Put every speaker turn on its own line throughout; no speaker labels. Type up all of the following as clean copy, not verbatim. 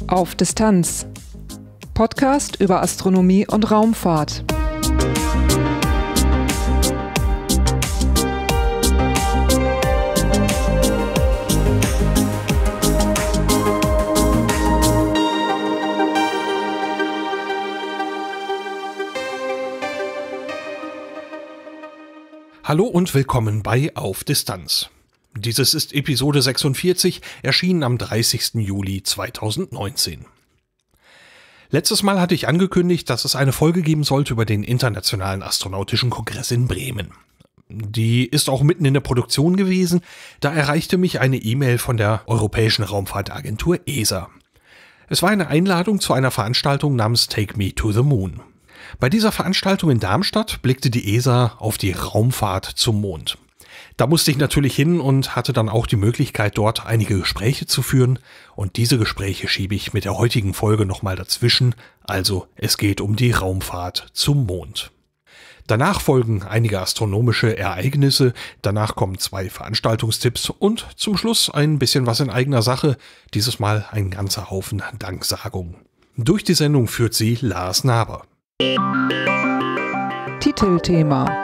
Auf Distanz. Podcast über Astronomie und Raumfahrt.
Hallo und willkommen bei Auf Distanz. Dieses ist Episode 46, erschienen am 30. Juli 2019. Letztes Mal hatte ich angekündigt, dass es eine Folge geben sollte über den Internationalen Astronautischen Kongress in Bremen. Die ist auch mitten in der Produktion gewesen, da erreichte mich eine E-Mail von der Europäischen Raumfahrtagentur ESA. Es war eine Einladung zu einer Veranstaltung namens Take Me to the Moon. Bei dieser Veranstaltung in Darmstadt blickte die ESA auf die Raumfahrt zum Mond. Da musste ich natürlich hin und hatte dann auch die Möglichkeit, dort einige Gespräche zu führen. Und diese Gespräche schiebe ich mit der heutigen Folge nochmal dazwischen. Also es geht um die Raumfahrt zum Mond. Danach folgen einige astronomische Ereignisse, danach kommen 2 Veranstaltungstipps und zum Schluss ein bisschen was in eigener Sache, dieses Mal ein ganzer Haufen Danksagungen. Durch die Sendung führt sie Lars Naber.
Titelthema.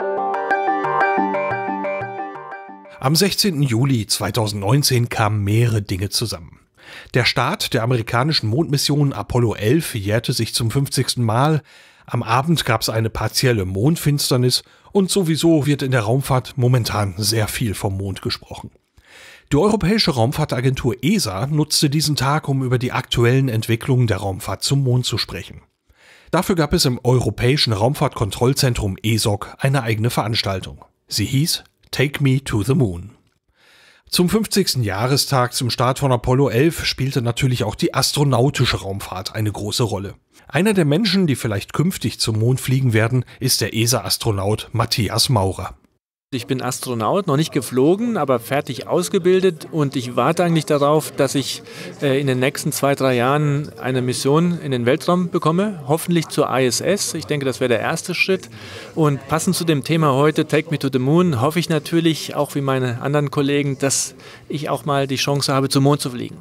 Am 16. Juli 2019 kamen mehrere Dinge zusammen. Der Start der amerikanischen Mondmission Apollo 11 jährte sich zum 50. Mal. Am Abend gab es eine partielle Mondfinsternis und sowieso wird in der Raumfahrt momentan sehr viel vom Mond gesprochen. Die Europäische Raumfahrtagentur ESA nutzte diesen Tag, um über die aktuellen Entwicklungen der Raumfahrt zum Mond zu sprechen. Dafür gab es im Europäischen Raumfahrtkontrollzentrum ESOC eine eigene Veranstaltung. Sie hieß Take Me to the Moon. Zum 50. Jahrestag zum Start von Apollo 11 spielte natürlich auch die astronautische Raumfahrt eine große Rolle. Einer der Menschen, die vielleicht künftig zum Mond fliegen werden, ist der ESA-Astronaut Matthias Maurer.
Ich bin Astronaut, noch nicht geflogen, aber fertig ausgebildet und ich warte eigentlich darauf, dass ich in den nächsten 2-3 Jahren eine Mission in den Weltraum bekomme, hoffentlich zur ISS. Ich denke, das wäre der erste Schritt. Und passend zu dem Thema heute, Take Me to the Moon, hoffe ich natürlich, auch wie meine anderen Kollegen, dass ich auch mal die Chance habe, zum Mond zu fliegen.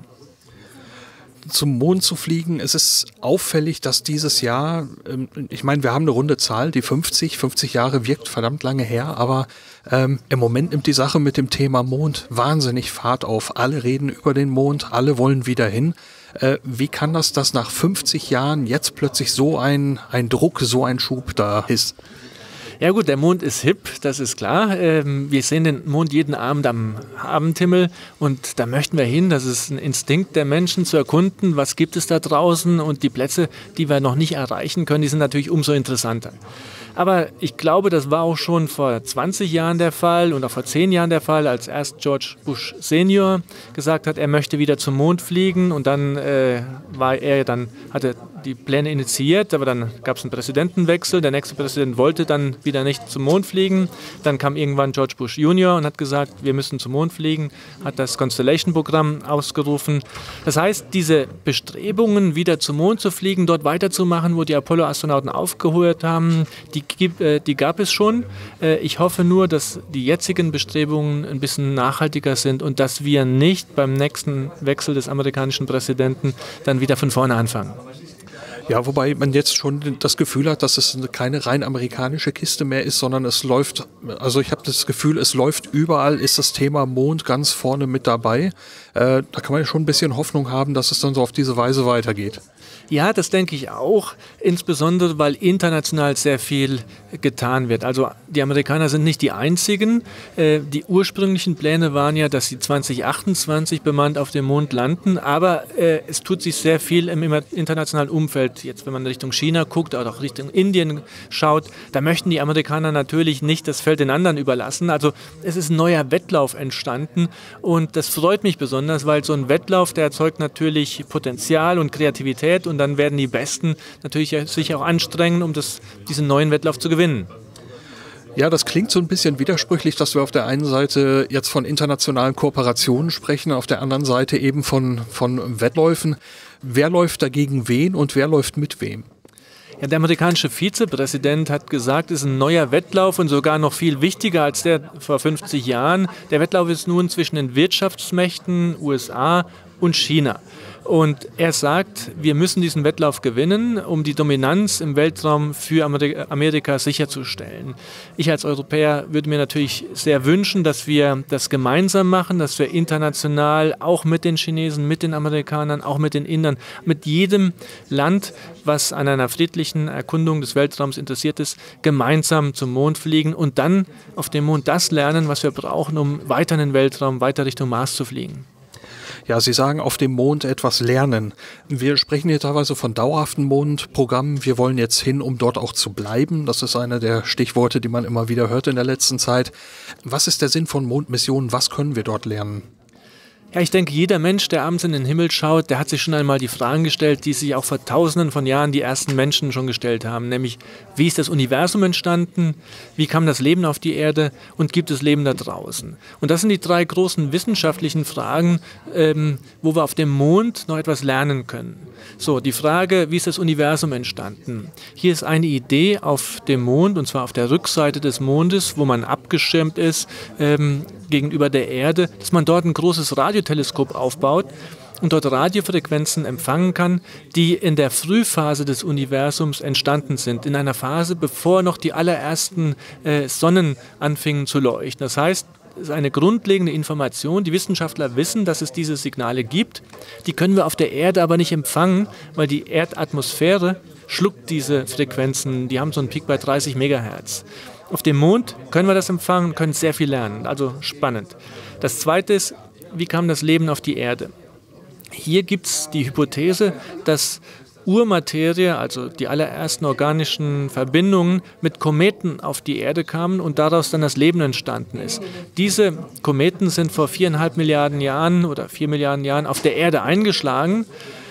Zum Mond zu fliegen. Es ist auffällig, dass dieses Jahr, ich meine, wir haben eine runde Zahl, die 50 Jahre wirkt verdammt lange her, aber im Moment nimmt die Sache mit dem Thema Mond wahnsinnig Fahrt auf. Alle reden über den Mond, alle wollen wieder hin. Wie kann das, dass nach 50 Jahren jetzt plötzlich so ein Druck, so ein Schub da ist?
Ja gut, der Mond ist hip, das ist klar. Wir sehen den Mond jeden Abend am Abendhimmel und da möchten wir hin. Das ist ein Instinkt der Menschen zu erkunden, was gibt es da draußen, und die Plätze, die wir noch nicht erreichen können, die sind natürlich umso interessanter. Aber ich glaube, das war auch schon vor 20 Jahren der Fall und auch vor 10 Jahren der Fall, als erst George Bush Senior gesagt hat, er möchte wieder zum Mond fliegen, und dann hat er die Pläne initiiert, aber dann gab es einen Präsidentenwechsel. Der nächste Präsident wollte dann wieder nicht zum Mond fliegen. Dann kam irgendwann George Bush Junior und hat gesagt, wir müssen zum Mond fliegen, hat das Constellation-Programm ausgerufen. Das heißt, diese Bestrebungen, wieder zum Mond zu fliegen, dort weiterzumachen, wo die Apollo-Astronauten aufgehört haben, die gab es schon. Ich hoffe nur, dass die jetzigen Bestrebungen ein bisschen nachhaltiger sind und dass wir nicht beim nächsten Wechsel des amerikanischen Präsidenten dann wieder von vorne anfangen.
Ja, wobei man jetzt schon das Gefühl hat, dass es keine rein amerikanische Kiste mehr ist, sondern es läuft, also ich habe das Gefühl, es läuft überall, ist das Thema Mond ganz vorne mit dabei. Da kann man ja schon ein bisschen Hoffnung haben, dass es dann so auf diese Weise weitergeht.
Ja, das denke ich auch, insbesondere weil international sehr viel getan wird. Also die Amerikaner sind nicht die einzigen. Die ursprünglichen Pläne waren ja, dass sie 2028 bemannt auf dem Mond landen, aber es tut sich sehr viel im internationalen Umfeld. Jetzt, wenn man Richtung China guckt oder auch Richtung Indien schaut, da möchten die Amerikaner natürlich nicht das Feld den anderen überlassen. Also es ist ein neuer Wettlauf entstanden und das freut mich besonders, weil so ein Wettlauf, der erzeugt natürlich Potenzial und Kreativität, und dann werden die Besten natürlich sich auch anstrengen, um diesen neuen Wettlauf zu gewinnen.
Ja, das klingt so ein bisschen widersprüchlich, dass wir auf der einen Seite jetzt von internationalen Kooperationen sprechen, auf der anderen Seite eben von Wettläufen. Wer läuft dagegen wen und wer läuft mit wem?
Ja, der amerikanische Vizepräsident hat gesagt, es ist ein neuer Wettlauf und sogar noch viel wichtiger als der vor 50 Jahren. Der Wettlauf ist nun zwischen den Wirtschaftsmächten USA und China. Und er sagt, wir müssen diesen Wettlauf gewinnen, um die Dominanz im Weltraum für Amerika sicherzustellen. Ich als Europäer würde mir natürlich sehr wünschen, dass wir das gemeinsam machen, dass wir international auch mit den Chinesen, mit den Amerikanern, auch mit den Indern, mit jedem Land, was an einer friedlichen Erkundung des Weltraums interessiert ist, gemeinsam zum Mond fliegen und dann auf dem Mond das lernen, was wir brauchen, um weiter in den Weltraum, weiter Richtung Mars zu fliegen.
Ja, Sie sagen, auf dem Mond etwas lernen. Wir sprechen hier teilweise von dauerhaften Mondprogrammen. Wir wollen jetzt hin, um dort auch zu bleiben. Das ist einer der Stichworte, die man immer wieder hört in der letzten Zeit. Was ist der Sinn von Mondmissionen? Was können wir dort lernen?
Ja, ich denke, jeder Mensch, der abends in den Himmel schaut, der hat sich schon einmal die Fragen gestellt, die sich auch vor Tausenden von Jahren die ersten Menschen schon gestellt haben. Nämlich, wie ist das Universum entstanden? Wie kam das Leben auf die Erde? Und gibt es Leben da draußen? Und das sind die drei großen wissenschaftlichen Fragen, wo wir auf dem Mond noch etwas lernen können. So, die Frage, wie ist das Universum entstanden? Hier ist eine Idee auf dem Mond, und zwar auf der Rückseite des Mondes, wo man abgeschirmt ist gegenüber der Erde, dass man dort ein großes Radioteleskop aufbaut und dort Radiofrequenzen empfangen kann, die in der Frühphase des Universums entstanden sind, in einer Phase, bevor noch die allerersten Sonnen anfingen zu leuchten. Das heißt, es ist eine grundlegende Information. Die Wissenschaftler wissen, dass es diese Signale gibt. Die können wir auf der Erde aber nicht empfangen, weil die Erdatmosphäre schluckt diese Frequenzen. Die haben so einen Peak bei 30 Megahertz. Auf dem Mond können wir das empfangen und können sehr viel lernen. Also spannend. Das Zweite ist, wie kam das Leben auf die Erde? Hier gibt es die Hypothese, dass Urmaterie, also die allerersten organischen Verbindungen mit Kometen auf die Erde kamen und daraus dann das Leben entstanden ist. Diese Kometen sind vor 4,5 Milliarden Jahren oder 4 Milliarden Jahren auf der Erde eingeschlagen.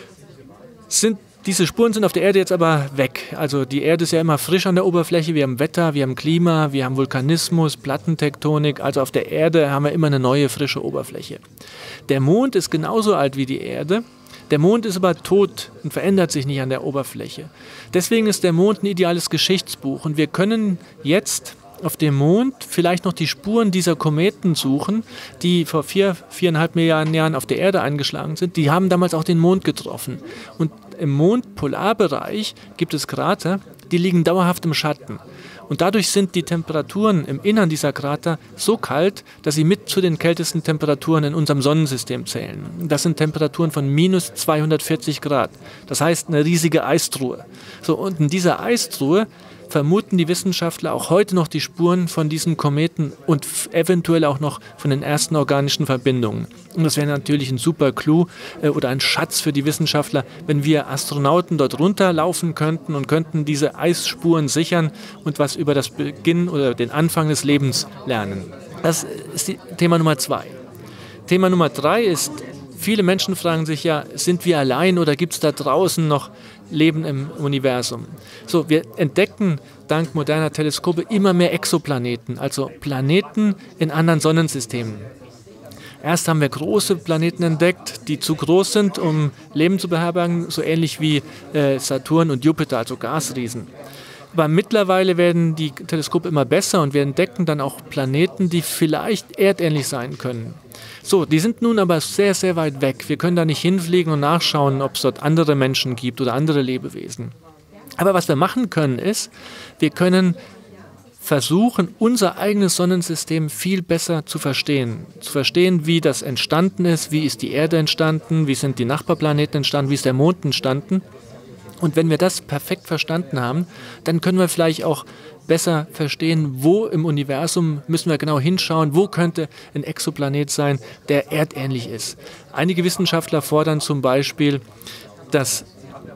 Diese Spuren sind auf der Erde jetzt aber weg. Also die Erde ist ja immer frisch an der Oberfläche. Wir haben Wetter, wir haben Klima, wir haben Vulkanismus, Plattentektonik. Also auf der Erde haben wir immer eine neue, frische Oberfläche. Der Mond ist genauso alt wie die Erde. Der Mond ist aber tot und verändert sich nicht an der Oberfläche. Deswegen ist der Mond ein ideales Geschichtsbuch. Und wir können jetzt auf dem Mond vielleicht noch die Spuren dieser Kometen suchen, die vor 4,5 Milliarden Jahren auf der Erde eingeschlagen sind. Die haben damals auch den Mond getroffen. Und im Mondpolarbereich gibt es Krater, die liegen dauerhaft im Schatten. Und dadurch sind die Temperaturen im Innern dieser Krater so kalt, dass sie mit zu den kältesten Temperaturen in unserem Sonnensystem zählen. Das sind Temperaturen von minus 240 Grad. Das heißt eine riesige Eistruhe. So, und in dieser Eistruhe vermuten die Wissenschaftler auch heute noch die Spuren von diesen Kometen und eventuell auch noch von den ersten organischen Verbindungen. Und das wäre natürlich ein super Clou oder ein Schatz für die Wissenschaftler, wenn wir Astronauten dort runterlaufen könnten und könnten diese Eisspuren sichern und was über das Beginn oder den Anfang des Lebens lernen. Das ist Thema Nummer 2. Thema Nummer 3 ist, viele Menschen fragen sich ja, sind wir allein oder gibt es da draußen noch Leben im Universum? So, wir entdecken dank moderner Teleskope immer mehr Exoplaneten, also Planeten in anderen Sonnensystemen. Erst haben wir große Planeten entdeckt, die zu groß sind, um Leben zu beherbergen, so ähnlich wie Saturn und Jupiter, also Gasriesen. Aber mittlerweile werden die Teleskope immer besser und wir entdecken dann auch Planeten, die vielleicht erdähnlich sein können. So, die sind nun aber sehr, sehr weit weg. Wir können da nicht hinfliegen und nachschauen, ob es dort andere Menschen gibt oder andere Lebewesen. Aber was wir machen können ist, wir können versuchen, unser eigenes Sonnensystem viel besser zu verstehen. Zu verstehen, wie das entstanden ist, wie ist die Erde entstanden, wie sind die Nachbarplaneten entstanden, wie ist der Mond entstanden. Und wenn wir das perfekt verstanden haben, dann können wir vielleicht auch besser verstehen, wo im Universum müssen wir genau hinschauen, wo könnte ein Exoplanet sein, der erdähnlich ist. Einige Wissenschaftler fordern zum Beispiel, dass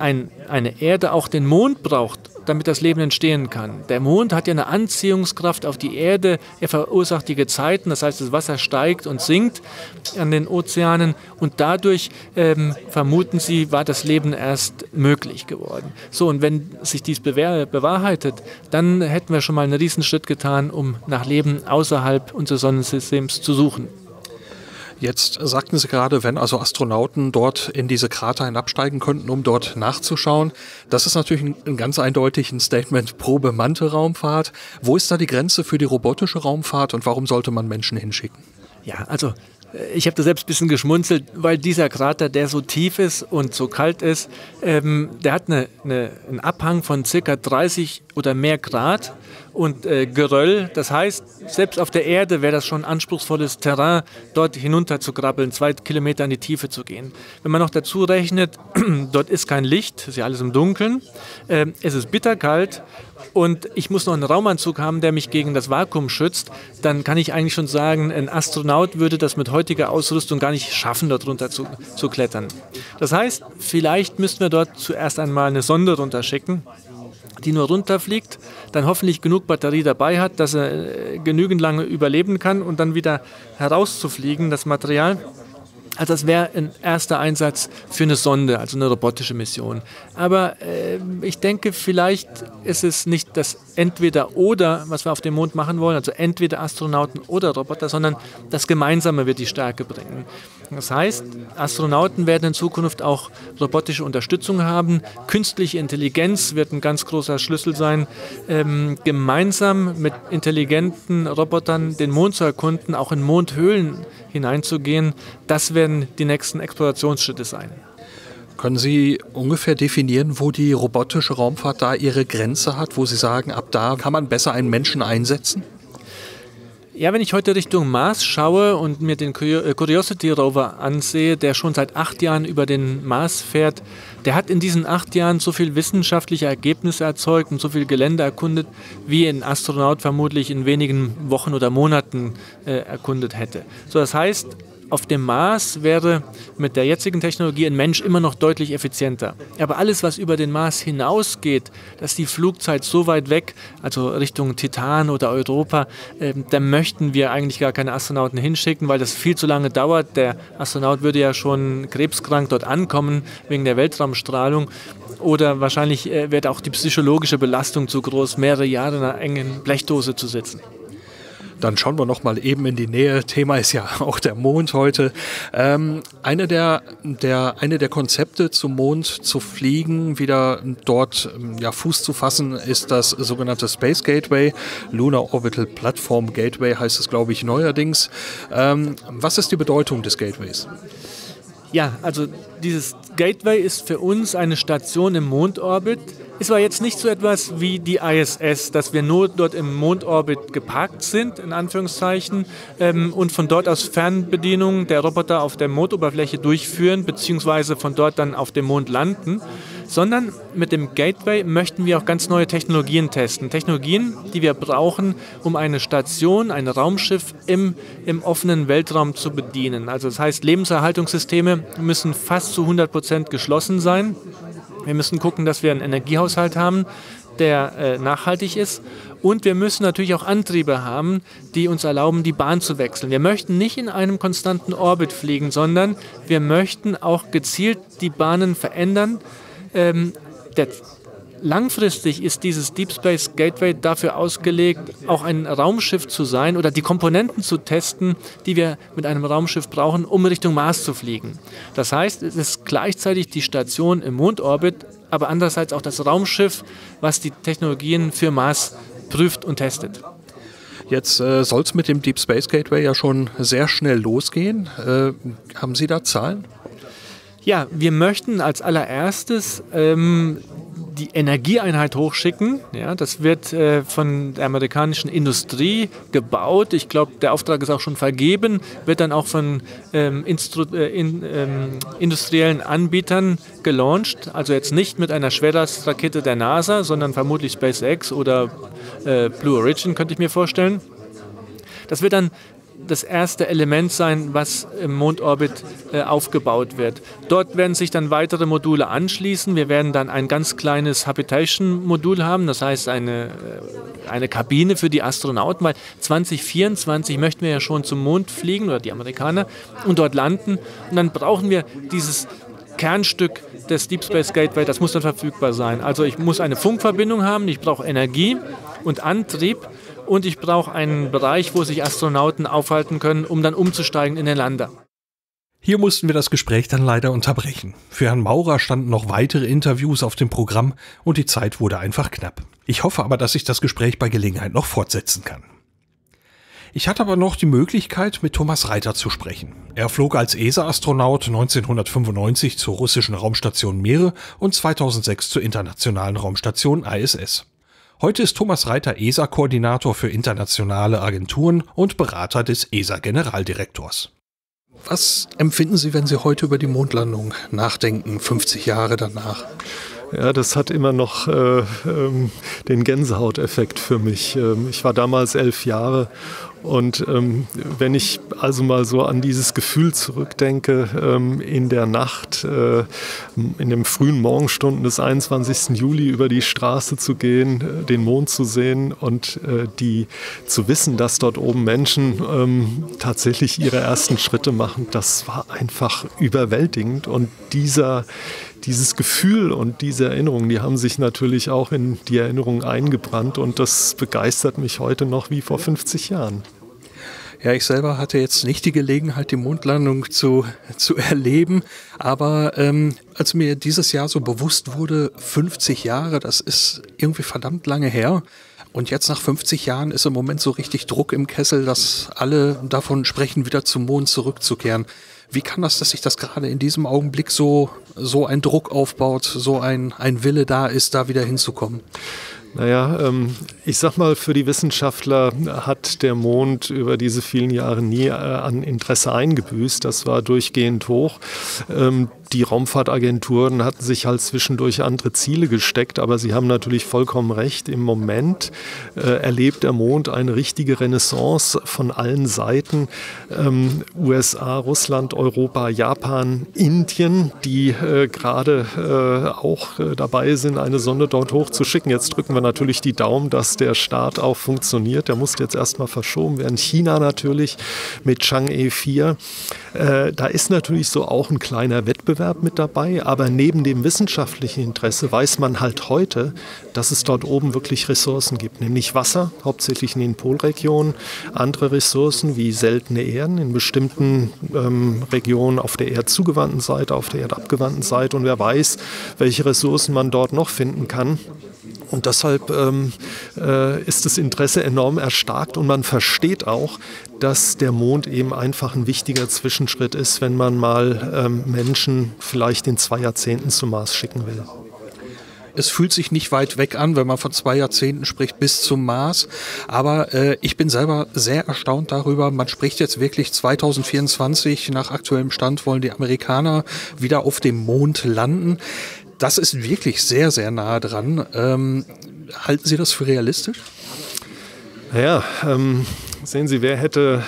eine Erde auch den Mond braucht, damit das Leben entstehen kann. Der Mond hat ja eine Anziehungskraft auf die Erde, er verursacht die Gezeiten, das heißt, das Wasser steigt und sinkt an den Ozeanen und dadurch, vermuten sie, war das Leben erst möglich geworden. So, und wenn sich dies bewahrheitet, dann hätten wir schon mal einen Riesenschritt getan, um nach Leben außerhalb unseres Sonnensystems zu suchen.
Jetzt sagten Sie gerade, wenn also Astronauten dort in diese Krater hinabsteigen könnten, um dort nachzuschauen. Das ist natürlich ein ganz eindeutig ein Statement pro bemannte Raumfahrt. Wo ist da die Grenze für die robotische Raumfahrt und warum sollte man Menschen hinschicken?
Ja, also Ich habe da selbst ein bisschen geschmunzelt, weil dieser Krater, der so tief ist und so kalt ist, der hat einen Abhang von ca. 30 oder mehr Grad und Geröll. Das heißt, selbst auf der Erde wäre das schon anspruchsvolles Terrain, dort hinunter zu krabbeln, 2 Kilometer in die Tiefe zu gehen. Wenn man noch dazu rechnet, dort ist kein Licht, ist ja alles im Dunkeln, es ist bitterkalt und ich muss noch einen Raumanzug haben, der mich gegen das Vakuum schützt, dann kann ich eigentlich schon sagen, ein Astronaut würde das mit heutiger Ausrüstung gar nicht schaffen, dort runter zu klettern. Das heißt, vielleicht müssten wir dort zuerst einmal eine Sonde runterschicken, die nur runterfliegt, dann hoffentlich genug Batterie dabei hat, dass er genügend lange überleben kann und dann wieder herauszufliegen, das Material. Also das wäre ein erster Einsatz für eine Sonde, also eine robotische Mission. Aber ich denke, vielleicht ist es nicht das Entweder-Oder, was wir auf dem Mond machen wollen, also entweder Astronauten oder Roboter, sondern das Gemeinsame wird die Stärke bringen. Das heißt, Astronauten werden in Zukunft auch robotische Unterstützung haben. Künstliche Intelligenz wird ein ganz großer Schlüssel sein. Gemeinsam mit intelligenten Robotern den Mond zu erkunden, auch in Mondhöhlen hineinzugehen, das werden die nächsten Explorationsschritte sein.
Können Sie ungefähr definieren, wo die robotische Raumfahrt da ihre Grenze hat, wo Sie sagen, ab da kann man besser einen Menschen einsetzen?
Ja, wenn ich heute Richtung Mars schaue und mir den Curiosity Rover ansehe, der schon seit 8 Jahren über den Mars fährt, der hat in diesen 8 Jahren so viel wissenschaftliche Ergebnisse erzeugt und so viel Gelände erkundet, wie ein Astronaut vermutlich in wenigen Wochen oder Monaten erkundet hätte. So, das heißt, auf dem Mars wäre mit der jetzigen Technologie ein Mensch immer noch deutlich effizienter. Aber alles, was über den Mars hinausgeht, dass die Flugzeit so weit weg, also Richtung Titan oder Europa, da möchten wir eigentlich gar keine Astronauten hinschicken, weil das viel zu lange dauert. Der Astronaut würde ja schon krebskrank dort ankommen wegen der Weltraumstrahlung. Oder wahrscheinlich wäre auch die psychologische Belastung zu groß, mehrere Jahre in einer engen Blechdose zu sitzen.
Dann schauen wir noch mal eben in die Nähe. Thema ist ja auch der Mond heute. Eine der Konzepte zum Mond zu fliegen, wieder dort Fuß zu fassen, ist das sogenannte Space Gateway. Lunar Orbital Platform Gateway heißt es, glaube ich, neuerdings. Was ist die Bedeutung des Gateways?
Ja, also dieses Gateway ist für uns eine Station im Mondorbit. Es war jetzt nicht so etwas wie die ISS, dass wir nur dort im Mondorbit geparkt sind, in Anführungszeichen, und von dort aus Fernbedienungen der Roboter auf der Mondoberfläche durchführen, beziehungsweise von dort dann auf dem Mond landen, sondern mit dem Gateway möchten wir auch ganz neue Technologien testen. Technologien, die wir brauchen, um eine Station, ein Raumschiff im offenen Weltraum zu bedienen. Also das heißt, Lebenserhaltungssysteme müssen fast zu 100% geschlossen sein. Wir müssen gucken, dass wir einen Energiehaushalt haben, der nachhaltig ist. Und wir müssen natürlich auch Antriebe haben, die uns erlauben, die Bahn zu wechseln. Wir möchten nicht in einem konstanten Orbit fliegen, sondern wir möchten auch gezielt die Bahnen verändern. Langfristig ist dieses Deep Space Gateway dafür ausgelegt, auch ein Raumschiff zu sein oder die Komponenten zu testen, die wir mit einem Raumschiff brauchen, um Richtung Mars zu fliegen. Das heißt, es ist gleichzeitig die Station im Mondorbit, aber andererseits auch das Raumschiff, was die Technologien für Mars prüft und testet.
Jetzt soll es mit dem Deep Space Gateway ja schon sehr schnell losgehen. Haben Sie da Zahlen?
Ja, wir möchten als allererstes die Energieeinheit hochschicken. Ja, das wird von der amerikanischen Industrie gebaut. Ich glaube, der Auftrag ist auch schon vergeben, wird dann auch von industriellen Anbietern gelauncht. Also jetzt nicht mit einer Schwerlastrakete der NASA, sondern vermutlich SpaceX oder Blue Origin, könnte ich mir vorstellen. Das wird dann das erste Element sein, was im Mondorbit aufgebaut wird. Dort werden sich dann weitere Module anschließen. Wir werden dann ein ganz kleines Habitation-Modul haben, das heißt eine Kabine für die Astronauten, weil 2024 möchten wir ja schon zum Mond fliegen, oder die Amerikaner, und dort landen. Und dann brauchen wir dieses Kernstück des Deep Space Gateway, das muss dann verfügbar sein. Also ich muss eine Funkverbindung haben, ich brauche Energie und Antrieb. Und ich brauche einen Bereich, wo sich Astronauten aufhalten können, um dann umzusteigen in den Lander.
Hier mussten wir das Gespräch dann leider unterbrechen. Für Herrn Maurer standen noch weitere Interviews auf dem Programm und die Zeit wurde einfach knapp. Ich hoffe aber, dass ich das Gespräch bei Gelegenheit noch fortsetzen kann. Ich hatte aber noch die Möglichkeit, mit Thomas Reiter zu sprechen. Er flog als ESA-Astronaut 1995 zur russischen Raumstation Mir und 2006 zur internationalen Raumstation ISS. Heute ist Thomas Reiter ESA-Koordinator für internationale Agenturen und Berater des ESA-Generaldirektors. Was empfinden Sie, wenn Sie heute über die Mondlandung nachdenken, 50 Jahre danach?
Ja, das hat immer noch den Gänsehauteffekt für mich. Ich war damals 11 Jahre und wenn ich also mal so an dieses Gefühl zurückdenke, in der Nacht, in den frühen Morgenstunden des 21. Juli über die Straße zu gehen, den Mond zu sehen und zu wissen, dass dort oben Menschen tatsächlich ihre ersten Schritte machen, das war einfach überwältigend. Und dieses Gefühl und diese Erinnerungen, die haben sich natürlich auch in die Erinnerung eingebrannt und das begeistert mich heute noch wie vor 50 Jahren.
Ja, ich selber hatte jetzt nicht die Gelegenheit, die Mondlandung zu erleben, aber als mir dieses Jahr so bewusst wurde, 50 Jahre, das ist irgendwie verdammt lange her. Und jetzt nach 50 Jahren ist im Moment so richtig Druck im Kessel, dass alle davon sprechen, wieder zum Mond zurückzukehren. Wie kann das, dass sich das gerade in diesem Augenblick so ein Druck aufbaut, so ein Wille da ist, da wieder hinzukommen?
Naja, ich sag mal, für die Wissenschaftler hat der Mond über diese vielen Jahre nie an Interesse eingebüßt. Das war durchgehend hoch. Die Raumfahrtagenturen hatten sich halt zwischendurch andere Ziele gesteckt, aber Sie haben natürlich vollkommen recht. Im Moment erlebt der Mond eine richtige Renaissance von allen Seiten. USA, Russland, Europa, Japan, Indien, die gerade auch dabei sind, eine Sonde dort hochzuschicken. Jetzt drücken wir natürlich die Daumen, dass der Start auch funktioniert. Der musste jetzt erstmal verschoben werden. China natürlich mit Chang'e 4. Da ist natürlich so auch ein kleiner Wettbewerb mit dabei, aber neben dem wissenschaftlichen Interesse weiß man halt heute, dass es dort oben wirklich Ressourcen gibt, nämlich Wasser, hauptsächlich in den Polregionen, andere Ressourcen wie seltene Erden in bestimmten Regionen auf der erdzugewandten Seite, auf der erdabgewandten Seite und wer weiß, welche Ressourcen man dort noch finden kann. Und deshalb ist das Interesse enorm erstarkt und man versteht auch, dass der Mond eben einfach ein wichtiger Zwischenschritt ist, wenn man mal Menschen vielleicht in 2 Jahrzehnten zum Mars schicken will.
Es fühlt sich nicht weit weg an, wenn man von 2 Jahrzehnten spricht bis zum Mars. Aber ich bin selber sehr erstaunt darüber. Man spricht jetzt wirklich 2024. Nach aktuellem Stand wollen die Amerikaner wieder auf dem Mond landen. Das ist wirklich sehr, sehr nah dran. Halten Sie das für realistisch?
Naja, sehen Sie, wer hätte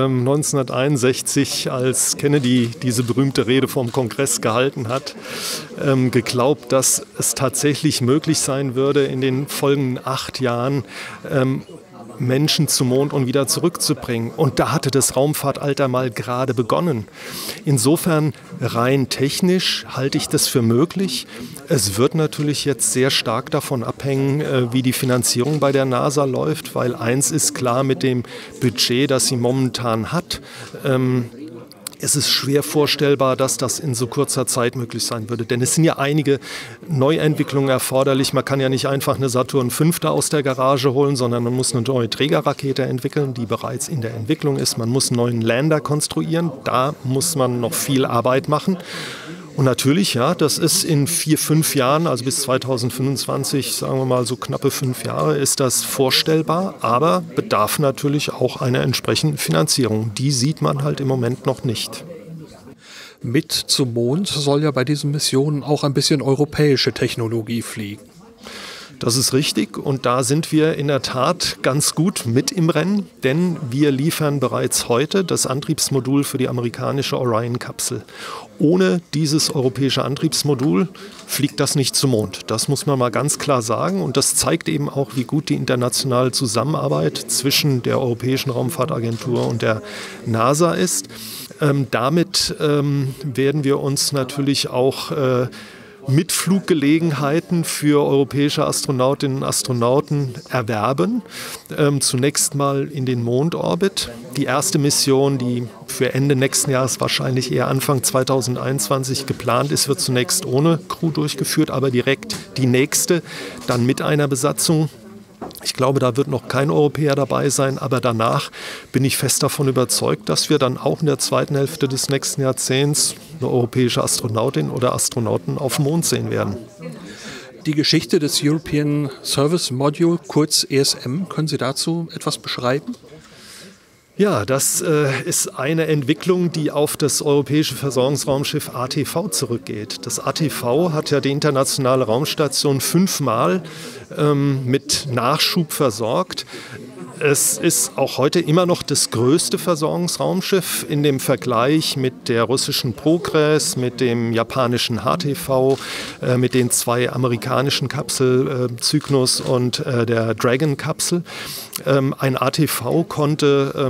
1961, als Kennedy diese berühmte Rede vom Kongress gehalten hat, geglaubt, dass es tatsächlich möglich sein würde, in den folgenden 8 Jahren Menschen zum Mond und wieder zurückzubringen. Und da hatte das Raumfahrtalter mal gerade begonnen. Insofern rein technisch halte ich das für möglich. Es wird natürlich jetzt sehr stark davon abhängen, wie die Finanzierung bei der NASA läuft, weil eins ist klar mit dem Budget, das sie momentan hat. Es ist schwer vorstellbar, dass das in so kurzer Zeit möglich sein würde. Denn es sind ja einige Neuentwicklungen erforderlich. Man kann ja nicht einfach eine Saturn V aus der Garage holen, sondern man muss eine neue Trägerrakete entwickeln, die bereits in der Entwicklung ist. Man muss einen neuen Lander konstruieren. Da muss man noch viel Arbeit machen. Und natürlich, ja, das ist in 4, 5 Jahren, also bis 2025, sagen wir mal so knappe 5 Jahre, ist das vorstellbar, aber bedarf natürlich auch einer entsprechenden Finanzierung. Die sieht man halt im Moment noch nicht.
Mit zum Mond soll ja bei diesen Missionen auch ein bisschen europäische Technologie fliegen.
Das ist richtig und da sind wir in der Tat ganz gut mit im Rennen, denn wir liefern bereits heute das Antriebsmodul für die amerikanische Orion-Kapsel. Ohne dieses europäische Antriebsmodul fliegt das nicht zum Mond. Das muss man mal ganz klar sagen und das zeigt eben auch, wie gut die internationale Zusammenarbeit zwischen der Europäischen Raumfahrtagentur und der NASA ist. Damit werden wir uns natürlich auch Mitfluggelegenheiten für europäische Astronautinnen und Astronauten erwerben. Zunächst mal in den Mondorbit. Die erste Mission, die für Ende nächsten Jahres, wahrscheinlich eher Anfang 2021 geplant ist, wird zunächst ohne Crew durchgeführt, aber direkt die nächste, dann mit einer Besatzung Ich glaube, da wird noch kein Europäer dabei sein, aber danach bin ich fest davon überzeugt, dass wir dann auch in der zweiten Hälfte des nächsten Jahrzehnts eine europäische Astronautin oder Astronauten auf dem Mond sehen werden.
Die Geschichte des European Service Module, kurz ESM, können Sie dazu etwas beschreiben?
Ja, das ist eine Entwicklung, die auf das europäische Versorgungsraumschiff ATV zurückgeht. Das ATV hat ja die internationale Raumstation 5-mal mit Nachschub versorgt. Es ist auch heute immer noch das größte Versorgungsraumschiff in dem Vergleich mit der russischen Progress, mit dem japanischen HTV, mit den 2 amerikanischen Kapsel, Cygnus und der Dragon-Kapsel. Ein ATV konnte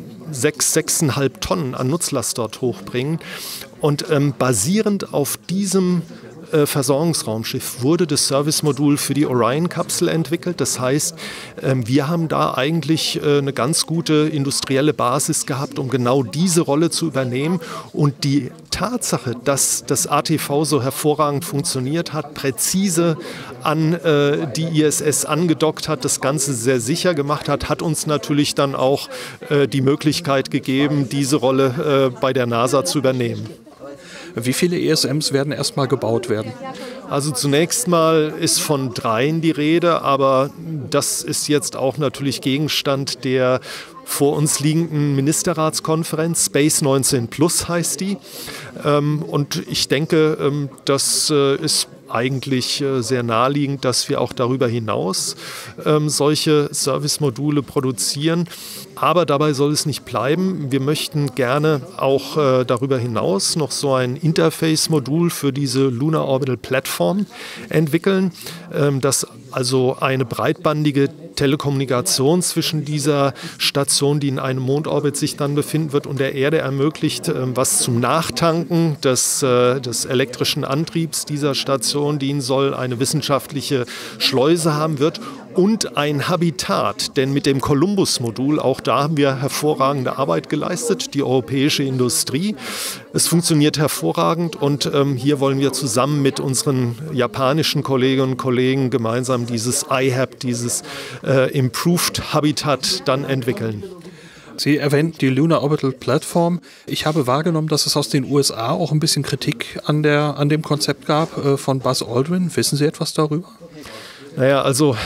6,5 Tonnen an Nutzlast dort hochbringen. Und basierend auf diesem Versorgungsraumschiff wurde das Servicemodul für die Orion-Kapsel entwickelt. Das heißt, wir haben da eigentlich eine ganz gute industrielle Basis gehabt, um genau diese Rolle zu übernehmen. Und die Tatsache, dass das ATV so hervorragend funktioniert hat, präzise an die ISS angedockt hat, das Ganze sehr sicher gemacht hat, hat uns natürlich dann auch die Möglichkeit gegeben, diese Rolle bei der NASA zu übernehmen.
Wie viele ESMs werden erstmal gebaut werden?
Also zunächst mal ist von 3 die Rede, aber das ist jetzt auch natürlich Gegenstand der vor uns liegenden Ministerratskonferenz. Space 19 Plus heißt die. Und ich denke, das ist eigentlich sehr naheliegend, dass wir auch darüber hinaus solche Servicemodule produzieren. Aber dabei soll es nicht bleiben. Wir möchten gerne auch darüber hinaus noch so ein Interface-Modul für diese Lunar Orbital Platform entwickeln, das also eine breitbandige Telekommunikation zwischen dieser Station, die in einem Mondorbit sich dann befinden wird, und der Erde ermöglicht, was zum Nachtanken des elektrischen Antriebs dieser Station dienen soll, eine wissenschaftliche Schleuse haben wird und ein Habitat. Denn mit dem Columbus-Modul, auch da haben wir hervorragende Arbeit geleistet, die europäische Industrie. Es funktioniert hervorragend und hier wollen wir zusammen mit unseren japanischen Kolleginnen und Kollegen gemeinsam dieses IHAB, dieses Improved Habitat dann entwickeln.
Sie erwähnt die Lunar Orbital Platform. Ich habe wahrgenommen, dass es aus den USA auch ein bisschen Kritik an dem Konzept gab von Buzz Aldrin. Wissen Sie etwas darüber?
Naja, also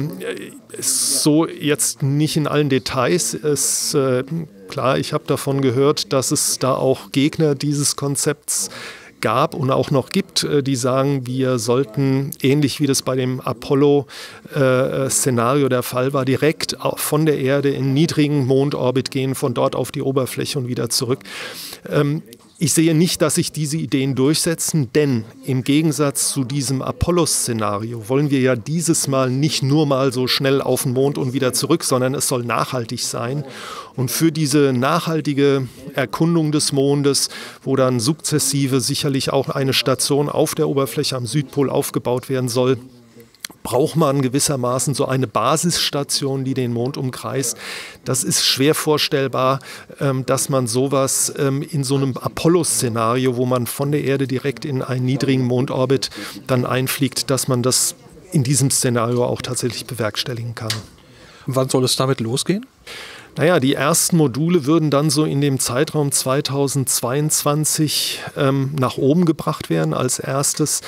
so jetzt nicht in allen Details. Klar, ich habe davon gehört, dass es da auch Gegner dieses Konzepts gab und auch noch gibt, die sagen, wir sollten, ähnlich wie das bei dem Apollo-Szenario der Fall war, direkt von der Erde in niedrigen Mondorbit gehen, von dort auf die Oberfläche und wieder zurück. Ich sehe nicht, dass sich diese Ideen durchsetzen, denn im Gegensatz zu diesem Apollo-Szenario wollen wir ja dieses Mal nicht nur mal so schnell auf den Mond und wieder zurück, sondern es soll nachhaltig sein. Und für diese nachhaltige Erkundung des Mondes, wo dann sukzessive sicherlich auch eine Station auf der Oberfläche am Südpol aufgebaut werden soll, braucht man gewissermaßen so eine Basisstation, die den Mond umkreist. Das ist schwer vorstellbar, dass man sowas in so einem Apollo-Szenario, wo man von der Erde direkt in einen niedrigen Mondorbit dann einfliegt, dass man das in diesem Szenario auch tatsächlich bewerkstelligen kann.
Wann soll es damit losgehen?
Naja, die ersten Module würden dann so in dem Zeitraum 2022 nach oben gebracht werden. Als erstes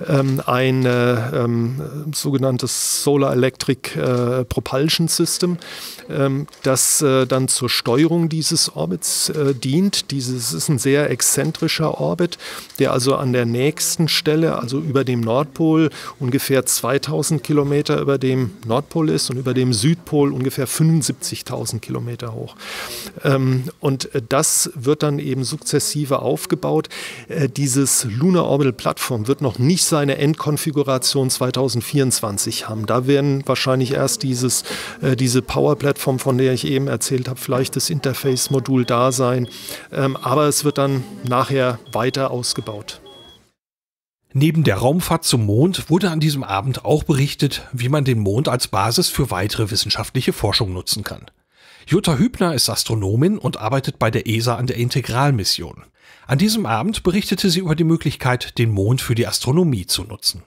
ein sogenanntes Solar Electric Propulsion System, das dann zur Steuerung dieses Orbits dient. Dieses ist ein sehr exzentrischer Orbit, der also an der nächsten Stelle, also über dem Nordpol, ungefähr 2000 Kilometer über dem Nordpol ist und über dem Südpol ungefähr 75.000 Kilometer hoch. Und das wird dann eben sukzessive aufgebaut. Dieses Lunar Orbital Platform wird noch nicht seine Endkonfiguration 2024 haben. Da werden wahrscheinlich erst diese Power-Plattform, von der ich eben erzählt habe, vielleicht das Interface-Modul da sein. Aber es wird dann nachher weiter ausgebaut.
Neben der Raumfahrt zum Mond wurde an diesem Abend auch berichtet, wie man den Mond als Basis für weitere wissenschaftliche Forschung nutzen kann. Jutta Hübner ist Astronomin und arbeitet bei der ESA an der Integralmission. An diesem Abend berichtete sie über die Möglichkeit, den Mond für die Astronomie zu nutzen.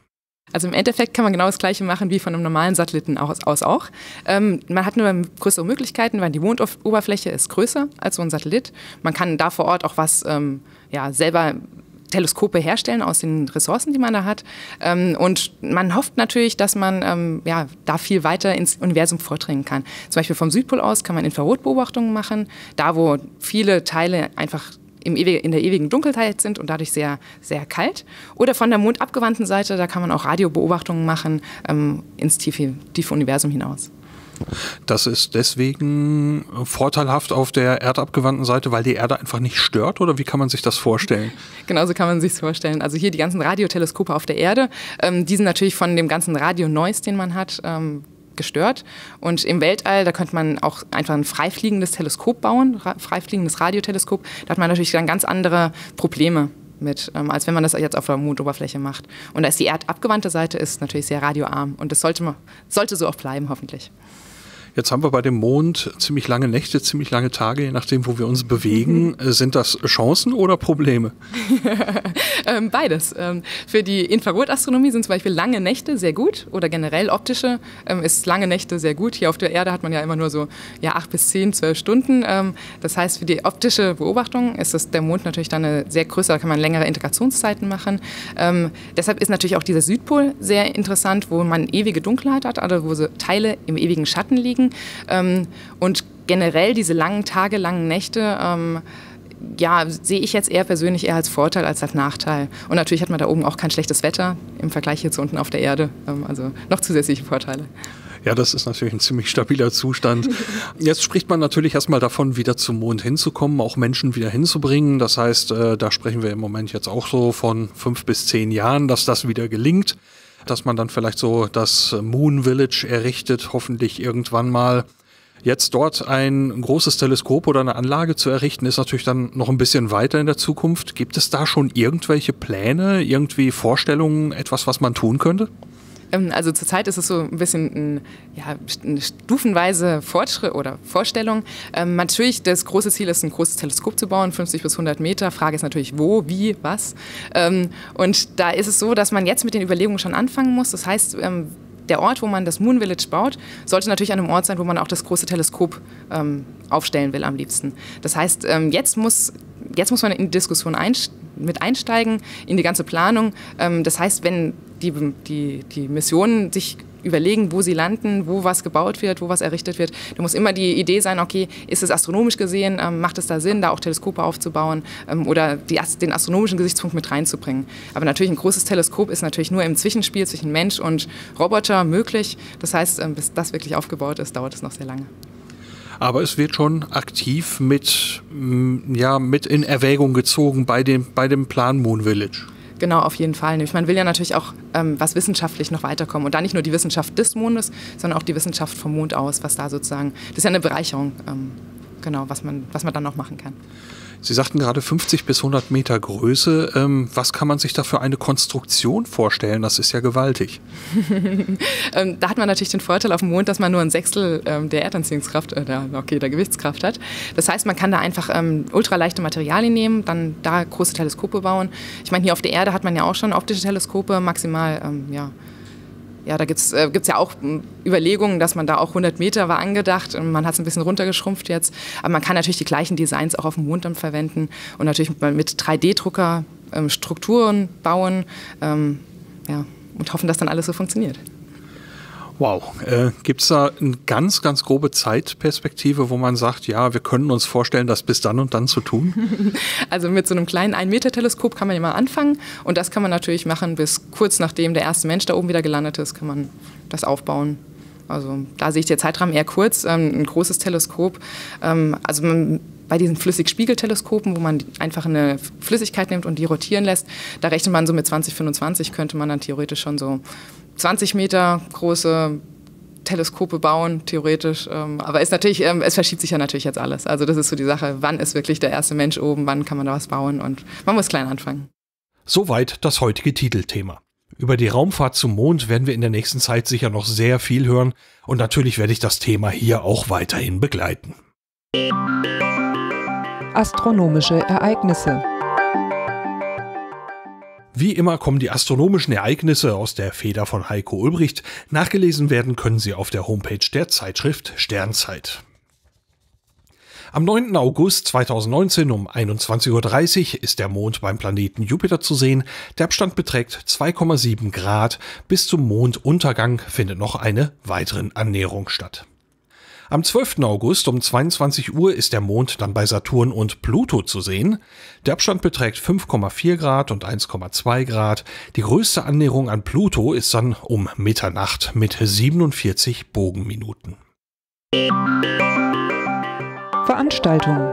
Also im Endeffekt kann man genau das Gleiche machen wie von einem normalen Satelliten aus auch. Man hat nur größere Möglichkeiten, weil die Mondoberfläche ist größer als so ein Satellit. Man kann da vor Ort auch was selber Teleskope herstellen aus den Ressourcen, die man da hat. Und man hofft natürlich, dass man da viel weiter ins Universum vordringen kann. Zum Beispiel vom Südpol aus kann man Infrarotbeobachtungen machen, da wo viele Teile einfach in der ewigen Dunkelheit sind und dadurch sehr, sehr kalt. Oder von der mondabgewandten Seite, da kann man auch Radiobeobachtungen machen ins tiefe Universum hinaus.
Das ist deswegen vorteilhaft auf der erdabgewandten Seite, weil die Erde einfach nicht stört, oder wie kann man sich das vorstellen?
Genauso kann man sich das vorstellen. Also hier die ganzen Radioteleskope auf der Erde, die sind natürlich von dem ganzen Radio-Noise, den man hat, gestört. Und im Weltall, da könnte man auch einfach ein freifliegendes Teleskop bauen, freifliegendes Radioteleskop. Da hat man natürlich dann ganz andere Probleme mit, als wenn man das jetzt auf der Mondoberfläche macht. Und da ist die erdabgewandte Seite ist natürlich sehr radioarm. Und das sollte so auch bleiben, hoffentlich.
Jetzt haben wir bei dem Mond ziemlich lange Nächte, ziemlich lange Tage, je nachdem, wo wir uns bewegen. Sind das Chancen oder Probleme?
Beides. Für die Infrarotastronomie sind zum Beispiel lange Nächte sehr gut oder generell optische ist lange Nächte sehr gut. Hier auf der Erde hat man ja immer nur so 8 bis 10, 12 Stunden. Das heißt, für die optische Beobachtung ist der Mond natürlich dann eine sehr größere, da kann man längere Integrationszeiten machen. Deshalb ist natürlich auch dieser Südpol sehr interessant, wo man ewige Dunkelheit hat, also wo so Teile im ewigen Schatten liegen. Und generell diese langen Tage, langen Nächte, sehe ich jetzt persönlich eher als Vorteil als als Nachteil. Und natürlich hat man da oben auch kein schlechtes Wetter im Vergleich hier zu unten auf der Erde. Also noch zusätzliche Vorteile.
Ja, das ist natürlich ein ziemlich stabiler Zustand. Jetzt spricht man natürlich erstmal davon, wieder zum Mond hinzukommen, auch Menschen wieder hinzubringen. Das heißt, da sprechen wir im Moment jetzt auch so von 5 bis 10 Jahren, dass das wieder gelingt. Dass man dann vielleicht so das Moon Village errichtet, hoffentlich irgendwann mal. Jetzt dort ein großes Teleskop oder eine Anlage zu errichten, ist natürlich dann noch ein bisschen weiter in der Zukunft. Gibt es da schon irgendwelche Pläne, irgendwie Vorstellungen, etwas, was man tun könnte?
Also zurzeit ist es so ein bisschen eine stufenweise Fortschritt oder Vorstellung. Natürlich, das große Ziel ist, ein großes Teleskop zu bauen, 50 bis 100 Meter. Frage ist natürlich, wo, wie, was. Und da ist es so, dass man jetzt mit den Überlegungen schon anfangen muss. Das heißt, der Ort, wo man das Moon Village baut, sollte natürlich an einem Ort sein, wo man auch das große Teleskop aufstellen will am liebsten. Das heißt, jetzt muss man in die Diskussion mit einsteigen, in die ganze Planung. Das heißt, wenn die Missionen sich überlegen, wo sie landen, wo was gebaut wird, wo was errichtet wird, da muss immer die Idee sein, okay, ist es astronomisch gesehen, macht es da Sinn, da auch Teleskope aufzubauen oder den astronomischen Gesichtspunkt mit reinzubringen. Aber natürlich ein großes Teleskop ist natürlich nur im Zwischenspiel zwischen Mensch und Roboter möglich. Das heißt, bis das wirklich aufgebaut ist, dauert es noch sehr lange.
Aber es wird schon aktiv mit in Erwägung gezogen bei dem Plan Moon Village.
Genau, auf jeden Fall. Man will ja natürlich auch was wissenschaftlich noch weiterkommen. Und da nicht nur die Wissenschaft des Mondes, sondern auch die Wissenschaft vom Mond aus, was da sozusagen, das ist ja eine Bereicherung, was man dann noch machen kann.
Sie sagten gerade 50 bis 100 Meter Größe. Was kann man sich da für eine Konstruktion vorstellen? Das ist ja gewaltig.
Da hat man natürlich den Vorteil auf dem Mond, dass man nur ein Sechstel der Erdanziehungskraft, der Gewichtskraft hat. Das heißt, man kann da einfach ultraleichte Materialien nehmen, dann da große Teleskope bauen. Ich meine, hier auf der Erde hat man ja auch schon optische Teleskope, maximal, da gibt's ja auch Überlegungen, dass man da auch 100 Meter war angedacht. Man hat es ein bisschen runtergeschrumpft jetzt. Aber man kann natürlich die gleichen Designs auch auf dem Mond dann verwenden und natürlich mit 3D-Drucker Strukturen bauen und hoffen, dass dann alles so funktioniert.
Wow. Gibt es da eine ganz, ganz grobe Zeitperspektive, wo man sagt, ja, wir können uns vorstellen, das bis dann und dann zu tun?
Also mit so einem kleinen 1-Meter-Teleskop kann man ja mal anfangen. Und das kann man natürlich machen, bis kurz nachdem der erste Mensch da oben wieder gelandet ist, kann man das aufbauen. Also da sehe ich den Zeitrahmen eher kurz. Ein großes Teleskop, bei diesen Flüssigspiegelteleskopen, wo man einfach eine Flüssigkeit nimmt und die rotieren lässt, da rechnet man so mit 2025, könnte man dann theoretisch schon so 20 Meter große Teleskope bauen, theoretisch. Aber es verschiebt sich ja natürlich jetzt alles. Also das ist so die Sache, wann ist wirklich der erste Mensch oben, wann kann man da was bauen und man muss klein anfangen.
Soweit das heutige Titelthema. Über die Raumfahrt zum Mond werden wir in der nächsten Zeit sicher noch sehr viel hören und natürlich werde ich das Thema hier auch weiterhin begleiten.
Astronomische Ereignisse.
Wie immer kommen die astronomischen Ereignisse aus der Feder von Heiko Ulbricht. Nachgelesen werden können sie auf der Homepage der Zeitschrift Sternzeit. Am 9. August 2019 um 21:30 Uhr ist der Mond beim Planeten Jupiter zu sehen. Der Abstand beträgt 2,7 Grad. Bis zum Monduntergang findet noch eine weitere Annäherung statt. Am 12. August um 22 Uhr ist der Mond dann bei Saturn und Pluto zu sehen. Der Abstand beträgt 5,4 Grad und 1,2 Grad. Die größte Annäherung an Pluto ist dann um Mitternacht mit 47 Bogenminuten.
Veranstaltungen.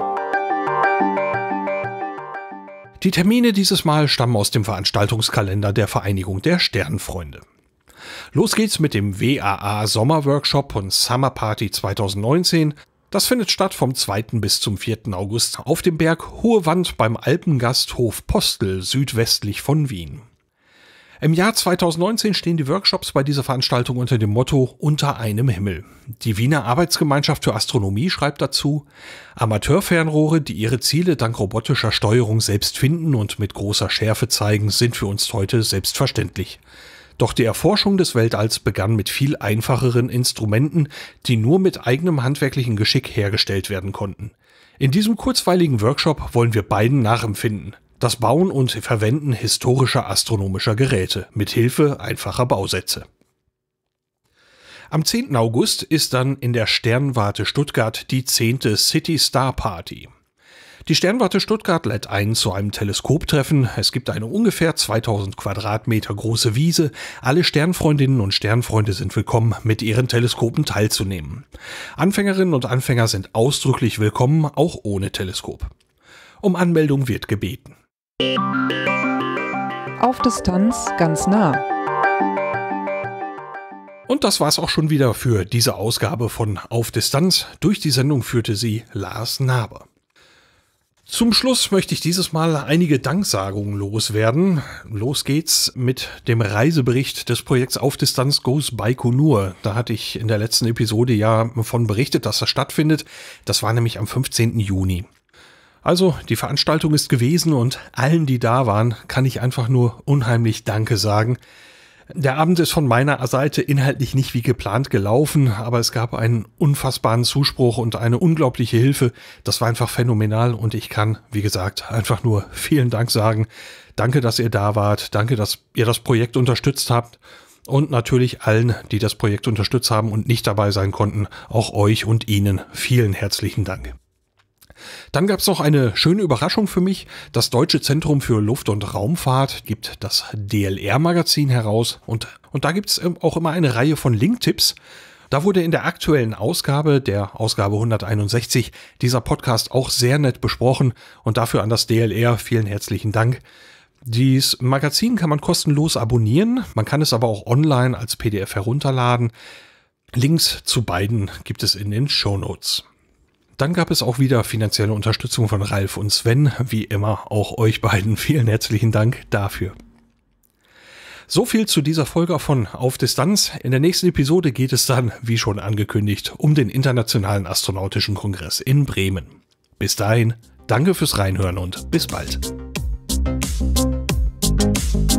Die Termine dieses Mal stammen aus dem Veranstaltungskalender der Vereinigung der Sternenfreunde. Los geht's mit dem WAA Sommerworkshop und Summer Party 2019. Das findet statt vom 2. bis zum 4. August auf dem Berg Hohe Wand beim Alpengasthof Postel südwestlich von Wien. Im Jahr 2019 stehen die Workshops bei dieser Veranstaltung unter dem Motto Unter einem Himmel. Die Wiener Arbeitsgemeinschaft für Astronomie schreibt dazu: Amateurfernrohre, die ihre Ziele dank robotischer Steuerung selbst finden und mit großer Schärfe zeigen, sind für uns heute selbstverständlich. Doch die Erforschung des Weltalls begann mit viel einfacheren Instrumenten, die nur mit eigenem handwerklichen Geschick hergestellt werden konnten. In diesem kurzweiligen Workshop wollen wir beiden nachempfinden: das Bauen und Verwenden historischer astronomischer Geräte mit Hilfe einfacher Bausätze. Am 10. August ist dann in der Sternwarte Stuttgart die 10. City Star Party. Die Sternwarte Stuttgart lädt ein zu einem Teleskoptreffen. Es gibt eine ungefähr 2000 Quadratmeter große Wiese. Alle Sternfreundinnen und Sternfreunde sind willkommen, mit ihren Teleskopen teilzunehmen. Anfängerinnen und Anfänger sind ausdrücklich willkommen, auch ohne Teleskop. Um Anmeldung wird gebeten.
Auf Distanz ganz nah.
Und das war's auch schon wieder für diese Ausgabe von Auf Distanz. Durch die Sendung führte sie Lars Naber. Zum Schluss möchte ich dieses Mal einige Danksagungen loswerden. Los geht's mit dem Reisebericht des Projekts Auf Distanz Goes Baikonur. Da hatte ich in der letzten Episode ja von berichtet, dass das stattfindet. Das war nämlich am 15. Juni. Also, die Veranstaltung ist gewesen und allen, die da waren, kann ich einfach nur unheimlich Danke sagen. Der Abend ist von meiner Seite inhaltlich nicht wie geplant gelaufen, aber es gab einen unfassbaren Zuspruch und eine unglaubliche Hilfe. Das war einfach phänomenal und ich kann, wie gesagt, einfach nur vielen Dank sagen. Danke, dass ihr da wart. Danke, dass ihr das Projekt unterstützt habt. Und natürlich allen, die das Projekt unterstützt haben und nicht dabei sein konnten, auch euch und Ihnen vielen herzlichen Dank. Dann gab es noch eine schöne Überraschung für mich. Das Deutsche Zentrum für Luft- und Raumfahrt gibt das DLR-Magazin heraus und da gibt es auch immer eine Reihe von Linktipps. Da wurde in der aktuellen Ausgabe, der Ausgabe 161, dieser Podcast auch sehr nett besprochen und dafür an das DLR vielen herzlichen Dank. Dieses Magazin kann man kostenlos abonnieren, man kann es aber auch online als PDF herunterladen. Links zu beiden gibt es in den Shownotes. Dann gab es auch wieder finanzielle Unterstützung von Ralf und Sven. Wie immer auch euch beiden vielen herzlichen Dank dafür. So viel zu dieser Folge von Auf Distanz. In der nächsten Episode geht es dann, wie schon angekündigt, um den Internationalen Astronautischen Kongress in Bremen. Bis dahin, danke fürs Reinhören und bis bald.